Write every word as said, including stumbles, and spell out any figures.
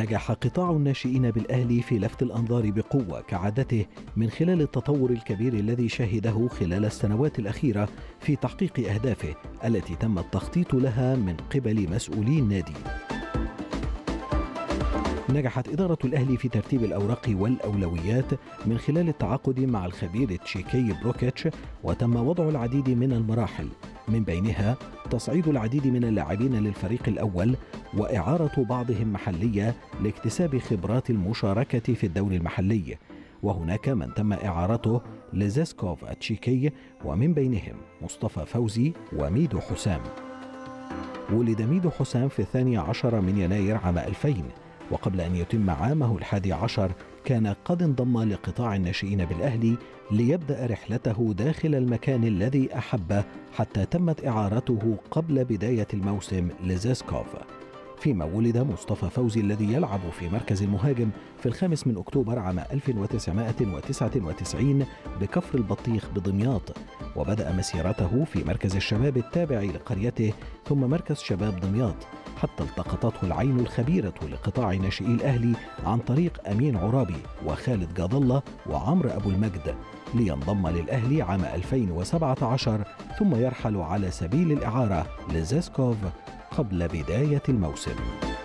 نجح قطاع الناشئين بالأهلي في لفت الأنظار بقوة كعادته من خلال التطور الكبير الذي شهده خلال السنوات الأخيرة في تحقيق أهدافه التي تم التخطيط لها من قبل مسؤولي النادي. نجحت إدارة الأهلي في ترتيب الأوراق والأولويات من خلال التعاقد مع الخبير تشيكي بروكيتش، وتم وضع العديد من المراحل من بينها تصعيد العديد من اللاعبين للفريق الأول وإعارة بعضهم محلية لاكتساب خبرات المشاركة في الدوري المحلي، وهناك من تم إعارته لزيسكوف التشيكي ومن بينهم مصطفى فوزي وميدو حسام. ولد ميدو حسام في الثاني عشر من يناير عام ألفين، وقبل أن يتم عامه الحادي عشر كان قد انضم لقطاع الناشئين بالأهلي ليبدأ رحلته داخل المكان الذي أحبه حتى تمت إعارته قبل بداية الموسم لزيسكوف. فيما ولد مصطفى فوزي الذي يلعب في مركز المهاجم في الخامس من أكتوبر عام ألف وتسعمائة وتسعة وتسعين بكفر البطيخ بدمياط، وبدأ مسيرته في مركز الشباب التابع لقريته ثم مركز شباب دمياط، حتى التقطته العين الخبيرة لقطاع ناشئي الأهلي عن طريق أمين عرابي وخالد جاد الله وعمرو أبو المجد، لينضم للأهلي عام ألفين وسبعة عشر ثم يرحل على سبيل الإعارة لزيسكوف قبل بداية الموسم.